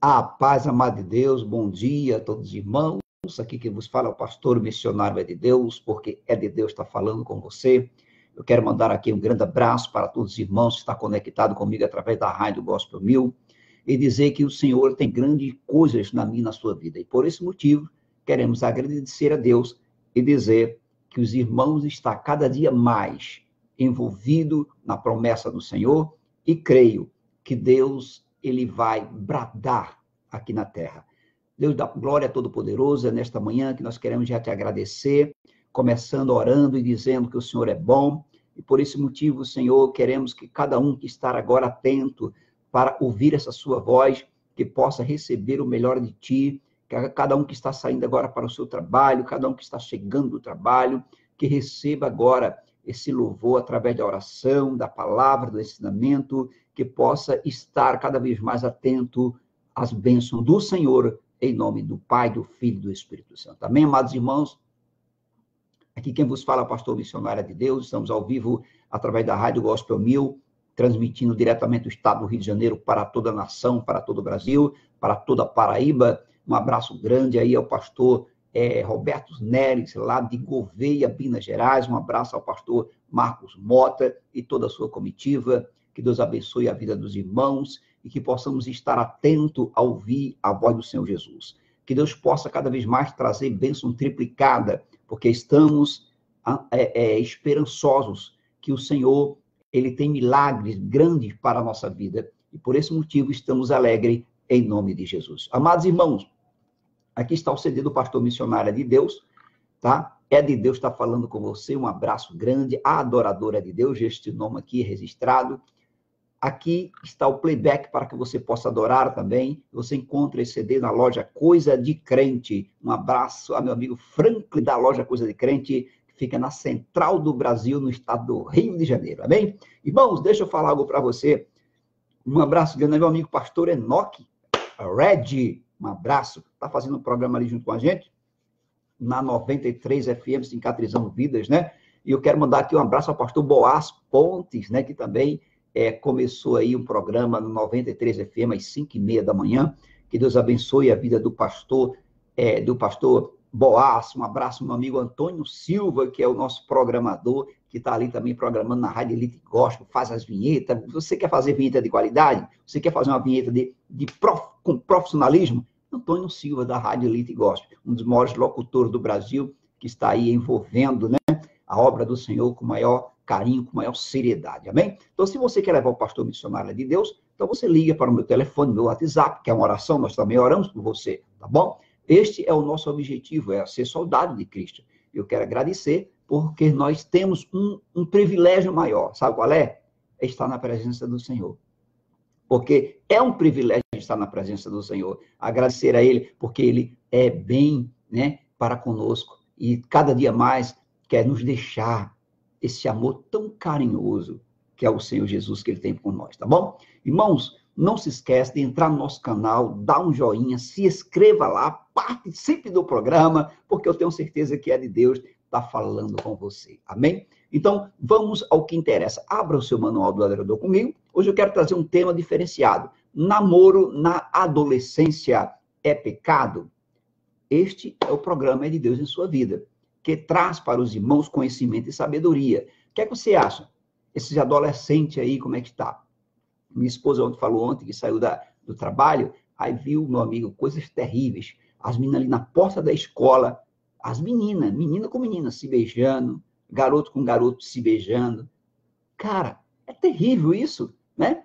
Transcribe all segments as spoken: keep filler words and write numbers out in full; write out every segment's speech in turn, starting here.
A paz, amado de Deus, bom dia a todos os irmãos. Aqui quem vos fala é o pastor missionário é de Deus, porque é de Deus que está falando com você. Eu quero mandar aqui um grande abraço para todos os irmãos que estão conectados comigo através da Rádio Gospel Mil e dizer que o Senhor tem grandes coisas na minha e na sua vida. E por esse motivo, queremos agradecer a Deus e dizer que os irmãos estão cada dia mais envolvidos na promessa do Senhor e creio que Deus ele vai bradar aqui na terra. Deus da glória todo-poderoso, é nesta manhã que nós queremos já te agradecer, começando orando e dizendo que o Senhor é bom, e por esse motivo, Senhor, queremos que cada um que está agora atento para ouvir essa sua voz, que possa receber o melhor de ti, que cada um que está saindo agora para o seu trabalho, cada um que está chegando do trabalho, que receba agora esse louvor através da oração, da palavra, do ensinamento, que possa estar cada vez mais atento às bênçãos do Senhor, em nome do Pai, do Filho e do Espírito Santo. Amém, amados irmãos? Aqui quem vos fala é o pastor missionário de Deus, estamos ao vivo através da Rádio Gospel Mil, transmitindo diretamente do estado do Rio de Janeiro para toda a nação, para todo o Brasil, para toda a Paraíba. Um abraço grande aí ao pastor é, Roberto Neres, lá de Gouveia, Minas Gerais. Um abraço ao pastor Marcos Mota e toda a sua comitiva. Que Deus abençoe a vida dos irmãos e que possamos estar atentos a ouvir a voz do Senhor Jesus. Que Deus possa cada vez mais trazer bênção triplicada, porque estamos é, é, esperançosos que o Senhor ele tem milagres grandes para a nossa vida. E por esse motivo estamos alegres em nome de Jesus. Amados irmãos, aqui está o C D do pastor missionário de Deus, tá? É de Deus está falando com você, um abraço grande, a adoradora de Deus, este nome aqui registrado. Aqui está o playback para que você possa adorar também. Você encontra esse C D na loja Coisa de Crente. Um abraço a meu amigo Franklin da loja Coisa de Crente, que fica na central do Brasil, no estado do Rio de Janeiro. Amém? Irmãos, deixa eu falar algo para você. Um abraço grande ao meu amigo pastor Enoque Red. Um abraço. Está fazendo um programa ali junto com a gente, na noventa e três F M, Cicatrizando Vidas, né? E eu quero mandar aqui um abraço ao pastor Boaz Pontes, né? Que também É, começou aí um programa no noventa e três F M às cinco e meia da manhã. Que Deus abençoe a vida do pastor, é, do pastor Boaz. Um abraço, meu amigo Antônio Silva, que é o nosso programador, que está ali também programando na Rádio Elite Gospel, faz as vinhetas. Você quer fazer vinheta de qualidade? Você quer fazer uma vinheta de, de prof, com profissionalismo? Antônio Silva, da Rádio Elite Gospel, um dos maiores locutores do Brasil, que está aí envolvendo, né, a obra do Senhor com maior carinho, com maior seriedade, amém? Então, se você quer levar o pastor missionário de Deus, então você liga para o meu telefone, meu WhatsApp, que é uma oração, nós também oramos por você, tá bom? Este é o nosso objetivo, é ser soldado de Cristo. Eu quero agradecer, porque nós temos um, um privilégio maior, sabe qual é? É estar na presença do Senhor. Porque é um privilégio estar na presença do Senhor. Agradecer a Ele, porque Ele é bem, né, para conosco. E cada dia mais quer nos deixar esse amor tão carinhoso que é o Senhor Jesus que Ele tem por nós, tá bom? Irmãos, não se esqueça de entrar no nosso canal, dar um joinha, se inscreva lá, participe do programa, porque eu tenho certeza que é de Deus está falando com você, amém? Então, vamos ao que interessa. Abra o seu manual do adorador comigo. Hoje eu quero trazer um tema diferenciado. Namoro na adolescência é pecado? Este é o programa de Deus em sua vida, que traz para os irmãos conhecimento e sabedoria. O que é que você acha? Esses adolescentes aí, como é que está? Minha esposa ontem falou ontem que saiu da, do trabalho, aí viu, meu amigo, coisas terríveis. As meninas ali na porta da escola, as meninas, menina com menina se beijando, garoto com garoto se beijando. Cara, é terrível isso, né?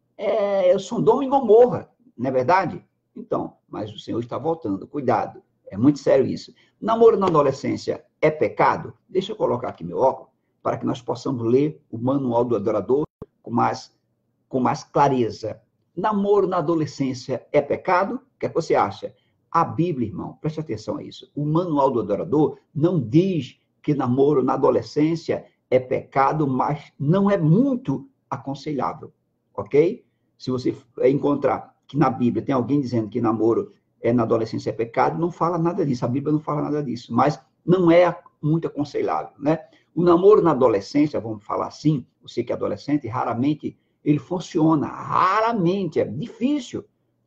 É, é Sodoma e Gomorra, não é verdade? Então, mas o Senhor está voltando, cuidado. É muito sério isso. Namoro na adolescência é pecado? Deixa eu colocar aqui meu óculos, para que nós possamos ler o manual do adorador com mais, com mais clareza. Namoro na adolescência é pecado? O que é que você acha? A Bíblia, irmão, preste atenção a isso. O manual do adorador não diz que namoro na adolescência é pecado, mas não é muito aconselhável, ok? Se você encontrar que na Bíblia tem alguém dizendo que namoro é, na adolescência é pecado, não fala nada disso, a Bíblia não fala nada disso, mas não é muito aconselhável, né? O namoro na adolescência, vamos falar assim, você que é adolescente, raramente ele funciona, raramente, é difícil.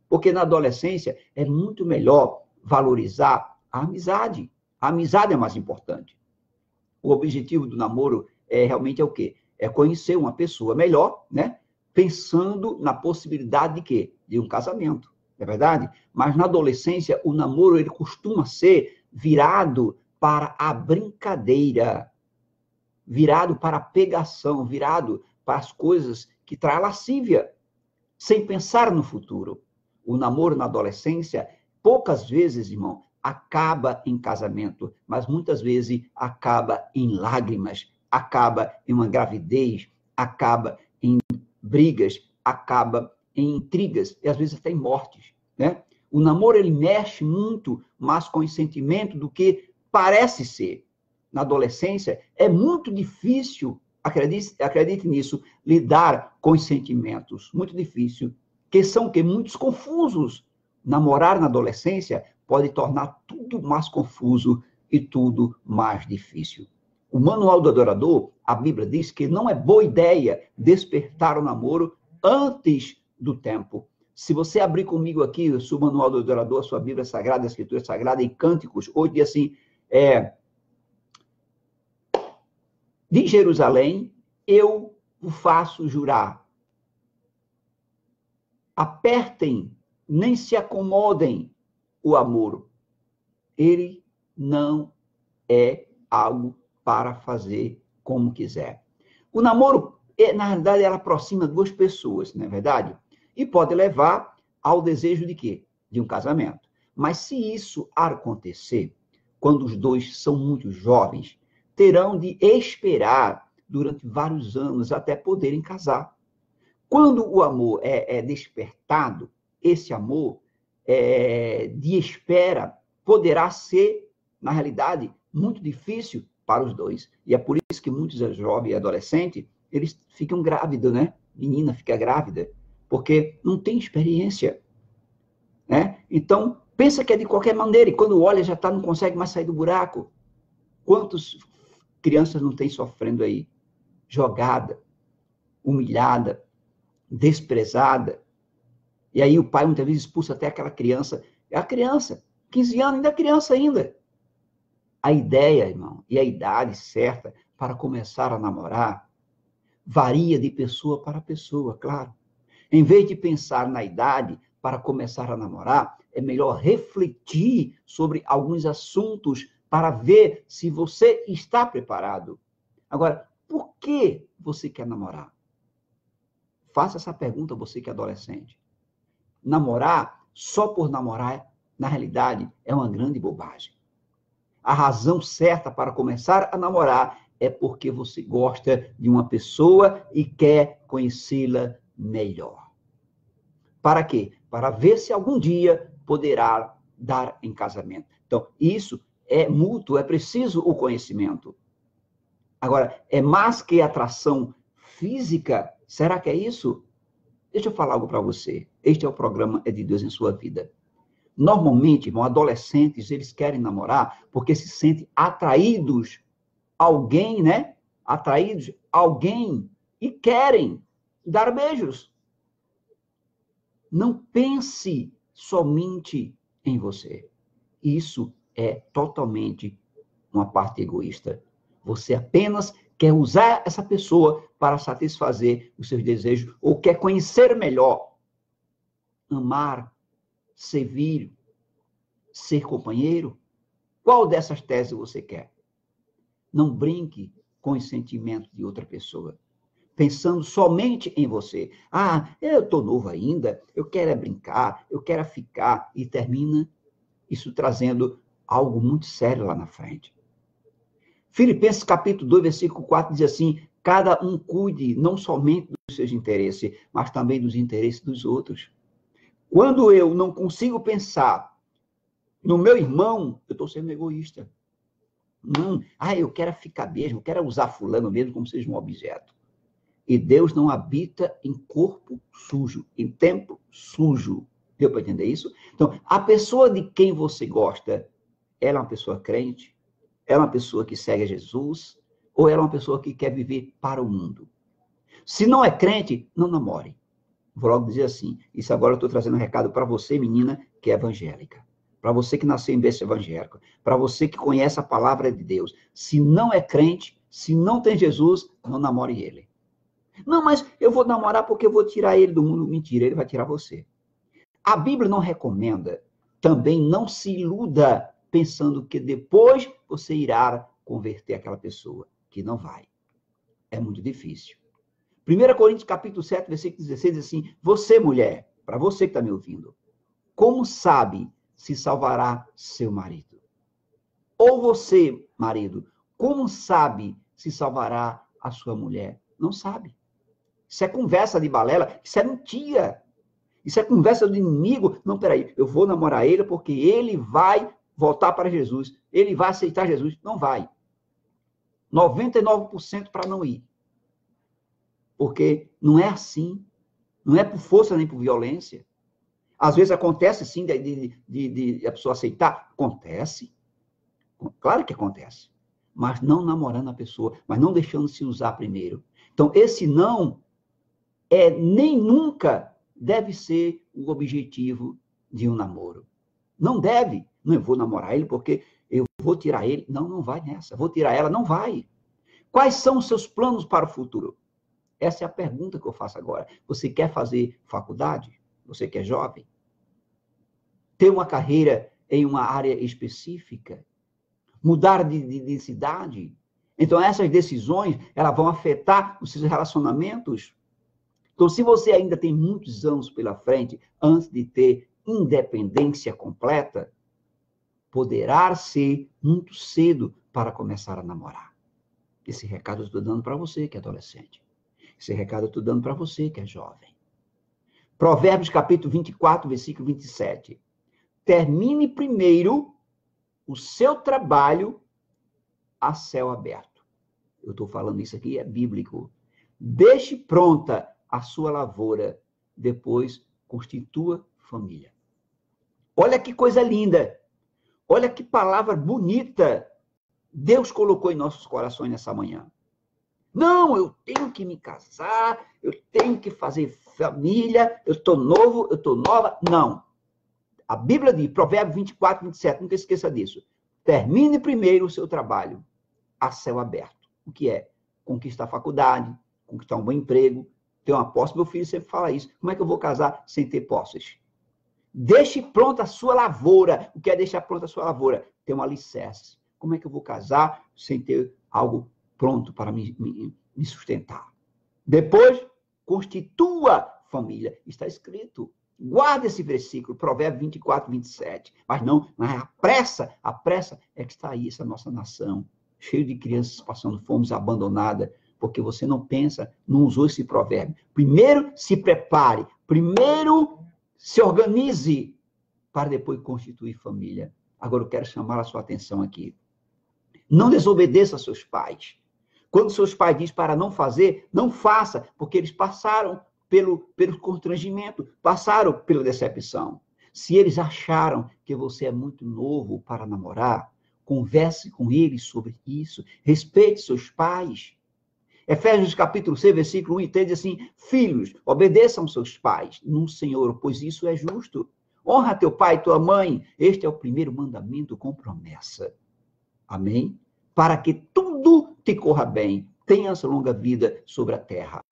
Porque na adolescência é muito melhor valorizar a amizade. A amizade é mais importante. O objetivo do namoro é realmente é o quê? É conhecer uma pessoa melhor, né? Pensando na possibilidade de quê? De um casamento, é verdade? Mas na adolescência, o namoro ele costuma ser virado para a brincadeira, virado para a pegação, virado para as coisas que traz lascívia, sem pensar no futuro. O namoro na adolescência, poucas vezes, irmão, acaba em casamento, mas muitas vezes acaba em lágrimas, acaba em uma gravidez, acaba em brigas, acaba em intrigas e às vezes até em mortes, né? O namoro ele mexe muito mais com o sentimento do que parece ser. Na adolescência é muito difícil, acredite, acredite nisso, lidar com os sentimentos, muito difícil, que são que muitos confusos. Namorar na adolescência pode tornar tudo mais confuso e tudo mais difícil. O manual do adorador, a Bíblia diz que não é boa ideia despertar o namoro antes do tempo. Se você abrir comigo aqui o seu manual do adorador, a sua Bíblia Sagrada, a Escritura Sagrada, em Cânticos, hoje diz assim, é, de Jerusalém, eu o faço jurar. Apertem, nem se acomodem o amor. Ele não é algo para fazer como quiser. O namoro, na realidade, ela aproxima duas pessoas, não é verdade? E pode levar ao desejo de quê? De um casamento. Mas se isso acontecer, quando os dois são muito jovens, terão de esperar durante vários anos até poderem casar. Quando o amor é, é despertado, esse amor é, de espera poderá ser, na realidade, muito difícil para os dois. E é por isso que muitos jovens e adolescentes, eles ficam grávidos, né? Menina fica grávida, porque não tem experiência, né? Então, pensa que é de qualquer maneira, e quando olha, já tá, não consegue mais sair do buraco. Quantas crianças não têm sofrendo aí? Jogada, humilhada, desprezada. E aí o pai muitas vezes expulsa até aquela criança. É a criança, quinze anos, ainda é criança ainda. A ideia, irmão, e a idade certa para começar a namorar varia de pessoa para pessoa, claro. Em vez de pensar na idade para começar a namorar, é melhor refletir sobre alguns assuntos para ver se você está preparado. Agora, por que você quer namorar? Faça essa pergunta, você que é adolescente. Namorar só por namorar, na realidade, é uma grande bobagem. A razão certa para começar a namorar é porque você gosta de uma pessoa e quer conhecê-la melhor. Para quê? Para ver se algum dia poderá dar em casamento. Então, isso é mútuo, é preciso o conhecimento. Agora, é mais que atração física? Será que é isso? Deixa eu falar algo para você. Este é o programa É de Deus em sua vida. Normalmente, irmão, adolescentes, eles querem namorar porque se sentem atraídos a alguém, né? Atraídos a alguém e querem dar beijos. Não pense somente em você. Isso é totalmente uma parte egoísta. Você apenas quer usar essa pessoa para satisfazer os seus desejos ou quer conhecer melhor, amar, servir, ser companheiro. Qual dessas teses você quer? Não brinque com os sentimentos de outra pessoa, pensando somente em você. Ah, eu estou novo ainda, eu quero é brincar, eu quero ficar, e termina isso trazendo algo muito sério lá na frente. Filipenses capítulo dois, versículo quatro diz assim, cada um cuide não somente dos seus interesses, mas também dos interesses dos outros. Quando eu não consigo pensar no meu irmão, eu estou sendo egoísta. Não, ah, eu quero ficar mesmo, eu quero usar fulano mesmo como seja um objeto. E Deus não habita em corpo sujo, em templo sujo. Deu para entender isso? Então, a pessoa de quem você gosta, ela é uma pessoa crente? Ela é uma pessoa que segue a Jesus? Ou ela é uma pessoa que quer viver para o mundo? Se não é crente, não namore. vou logo dizer assim, isso agora eu estou trazendo um recado para você, menina, que é evangélica. Para você que nasceu em berço evangélico. Para você que conhece a palavra de Deus. Se não é crente, se não tem Jesus, não namore ele. Não, mas eu vou namorar porque eu vou tirar ele do mundo. Mentira, ele vai tirar você. A Bíblia não recomenda. Também não se iluda pensando que depois você irá converter aquela pessoa. Que não vai. É muito difícil. primeira Coríntios, capítulo sete, versículo dezesseis, diz assim, você, mulher, para você que está me ouvindo, como sabe se salvará seu marido? Ou você, marido, como sabe se salvará a sua mulher? Não sabe. Isso é conversa de balela, isso é mentira. Isso é conversa do inimigo. Não, peraí, eu vou namorar ele porque ele vai voltar para Jesus. Ele vai aceitar Jesus. Não vai. noventa e nove por cento para não ir. Porque não é assim. Não é por força nem por violência. Às vezes acontece, sim, de, de, de, de a pessoa aceitar. Acontece. Claro que acontece. Mas não namorando a pessoa, mas não deixando se usar primeiro. Então, esse não é nem nunca deve ser o objetivo de um namoro. Não deve. Não, eu vou namorar ele porque eu vou tirar ele. Não, não vai nessa. Vou tirar ela. Não vai. Quais são os seus planos para o futuro? Essa é a pergunta que eu faço agora. Você quer fazer faculdade? Você que é jovem? Ter uma carreira em uma área específica? Mudar de, de, de cidade? Então, essas decisões, elas vão afetar os seus relacionamentos. Então, se você ainda tem muitos anos pela frente, antes de ter independência completa, poderá ser muito cedo para começar a namorar. Esse recado eu estou dando para você que é adolescente. Esse recado eu estou dando para você que é jovem. Provérbios, capítulo vinte e quatro, versículo vinte e sete. Termine primeiro o seu trabalho a céu aberto. Eu estou falando isso aqui, é bíblico. Deixe pronta a sua lavoura, depois constitua família. Olha que coisa linda. Olha que palavra bonita Deus colocou em nossos corações nessa manhã. Não, eu tenho que me casar, eu tenho que fazer família, eu estou novo, eu estou nova. Não. A Bíblia diz, Provérbios vinte e quatro, vinte e sete, nunca esqueça disso. Termine primeiro o seu trabalho a céu aberto. O que é? Conquistar a faculdade, conquistar um bom emprego, ter uma posse. Meu filho sempre fala isso. Como é que eu vou casar sem ter posses? Deixe pronta a sua lavoura. O que é deixar pronta a sua lavoura? Ter um alicerce. Como é que eu vou casar sem ter algo pronto para me, me, me sustentar? Depois, constitua família. Está escrito. Guarda esse versículo, Provérbios vinte e quatro, vinte e sete. Mas não, mas a pressa, a pressa é que está aí essa nossa nação, cheio de crianças passando fome, abandonada, porque você não pensa, não usou esse provérbio. Primeiro, se prepare. Primeiro, se organize para depois constituir família. Agora eu quero chamar a sua atenção aqui. Não desobedeça aos seus pais. Quando seus pais dizem para não fazer, não faça, porque eles passaram pelo, pelo constrangimento, passaram pela decepção. Se eles acharam que você é muito novo para namorar, converse com eles sobre isso. Respeite seus pais. Efésios capítulo seis, versículo um e três diz assim, filhos, obedeçam seus pais no Senhor, pois isso é justo. Honra teu pai e tua mãe. Este é o primeiro mandamento com promessa. Amém? Para que tudo te corra bem, tenhas longa vida sobre a terra.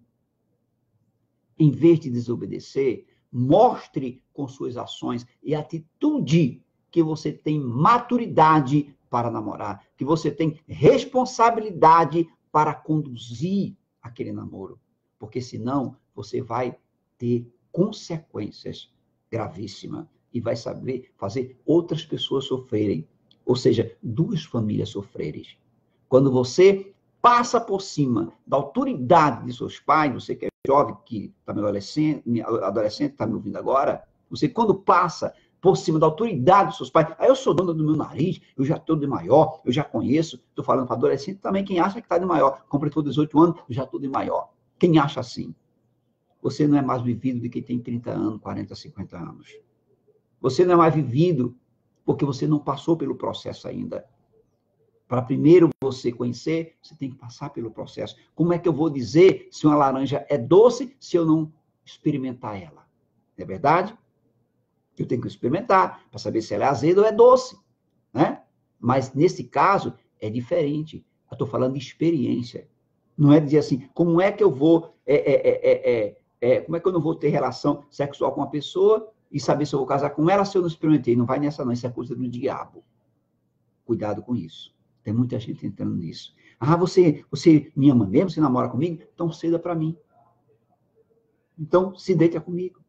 Em vez de desobedecer, mostre com suas ações e atitude que você tem maturidade para namorar, que você tem responsabilidade para conduzir aquele namoro. Porque senão você vai ter consequências gravíssimas e vai saber fazer outras pessoas sofrerem. Ou seja, duas famílias sofrerem. Quando você passa por cima da autoridade de seus pais, você que é jovem, que está me adolescente, adolescente está me ouvindo agora, você quando passa por cima da autoridade dos seus pais, aí eu sou dona do meu nariz, eu já estou de maior, eu já conheço, estou falando para adolescente também, quem acha que está de maior, completou dezoito anos, eu já estou de maior. Quem acha assim? Você não é mais vivido do que tem trinta anos, quarenta, cinquenta anos. Você não é mais vivido porque você não passou pelo processo ainda. Para primeiro você conhecer, você tem que passar pelo processo. Como é que eu vou dizer se uma laranja é doce se eu não experimentar ela. Não é verdade? Eu tenho que experimentar para saber se ela é azeda ou é doce, né? Mas, nesse caso, é diferente. Eu estou falando de experiência. Não é dizer assim, como é que eu vou... É, é, é, é, é, como é que eu não vou ter relação sexual com uma pessoa e saber se eu vou casar com ela se eu não experimentei? Não vai nessa não, isso é coisa do diabo. Cuidado com isso. Tem muita gente entrando nisso. Ah, você, você me ama mesmo? Você namora comigo? Então ceda para mim. Então se deita comigo.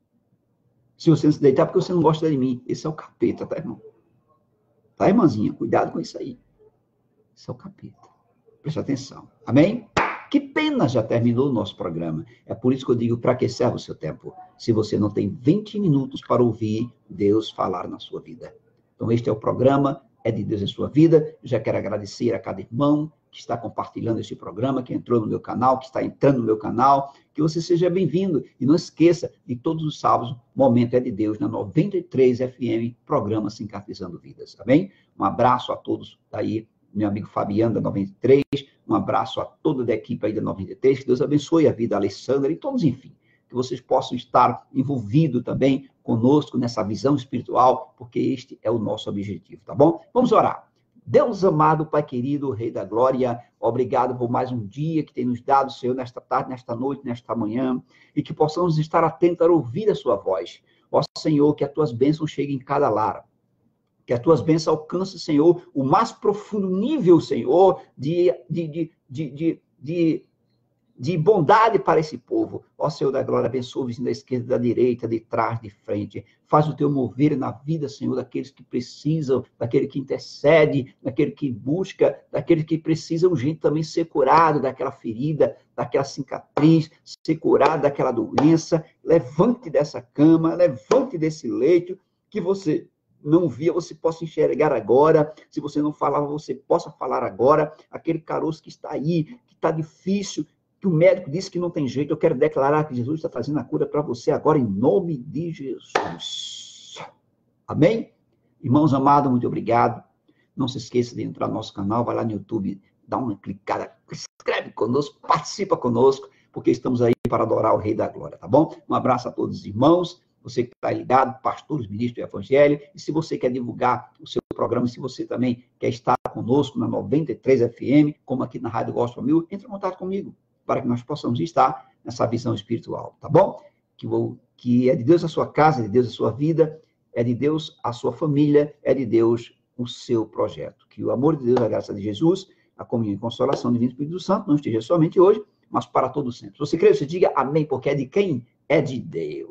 Se você não se deitar, é porque você não gosta de mim. Esse é o capeta, tá, irmão? Tá, irmãzinha? Cuidado com isso aí. Esse é o capeta. Presta atenção. Amém? Que pena, já terminou o nosso programa. É por isso que eu digo, para que serve o seu tempo? Se você não tem vinte minutos para ouvir Deus falar na sua vida. Então, este é o programa, é de Deus em sua vida. Eu já quero agradecer a cada irmão que está compartilhando este programa, que entrou no meu canal, que está entrando no meu canal. Que você seja bem-vindo. E não esqueça, de todos os sábados, Momento é de Deus, na noventa e três F M, programa Sincretizando Vidas. Tá bem? Um abraço a todos aí, meu amigo Fabiano, da noventa e três. Um abraço a toda a equipe aí da noventa e três. Que Deus abençoe a vida da Alessandra e todos, enfim. Que vocês possam estar envolvidos também conosco nessa visão espiritual, porque este é o nosso objetivo, tá bom? Vamos orar. Deus amado, Pai querido, Rei da Glória, obrigado por mais um dia que tem nos dado, Senhor, nesta tarde, nesta noite, nesta manhã, e que possamos estar atentos a ouvir a sua voz. Ó Senhor, que as tuas bênçãos cheguem em cada lar. Que as tuas bênçãos alcancem, Senhor, o mais profundo nível, Senhor, de, de, de, de, de, de, de bondade para esse povo. Ó Senhor da glória, abençoa o vizinho da esquerda, da direita, de trás, de frente. Faz o teu mover na vida, Senhor, daqueles que precisam, daquele que intercede, daquele que busca, daquele que precisa urgente também ser curado daquela ferida, daquela cicatriz, ser curado daquela doença. Levante dessa cama, levante desse leito, que você não via, você possa enxergar agora. Se você não falava, você possa falar agora. Aquele caroço que está aí, que está difícil, que o médico disse que não tem jeito, eu quero declarar que Jesus está trazendo a cura para você agora, em nome de Jesus. Amém? Irmãos amados, muito obrigado. Não se esqueça de entrar no nosso canal, vai lá no YouTube, dá uma clicada, escreve conosco, participa conosco, porque estamos aí para adorar o Rei da Glória, tá bom? Um abraço a todos os irmãos. Você que está ligado, pastores, ministros do Evangelho, e se você quer divulgar o seu programa, se você também quer estar conosco na noventa e três F M, como aqui na Rádio Gospel Mil, entre em contato comigo, para que nós possamos estar nessa visão espiritual, tá bom? Que, vou, que é de Deus a sua casa, é de Deus a sua vida, é de Deus a sua família, é de Deus o seu projeto. Que o amor de Deus, a graça de Jesus, a comunhão e consolação do Divino Espírito Santo não esteja somente hoje, mas para todo sempre. Se você crê, você diga amém, porque é de quem? É de Deus.